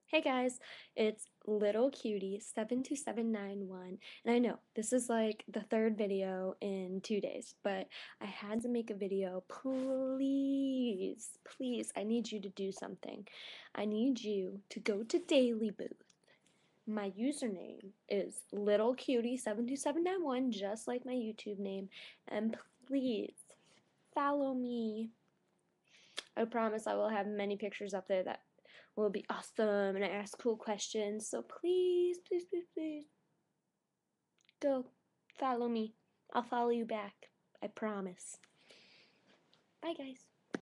Hey guys, it's little cutie 72791, and I know this is like the third video in 2 days, but I had to make a video. Please, please, I need you to do something. I need you to go to Daily Booth. My username is little cutie 72791, just like my YouTube name, and please follow me. I promise I will have many pictures up there that will be awesome and I ask cool questions. So please, please, please, please go follow me. I'll follow you back. I promise. Bye, guys.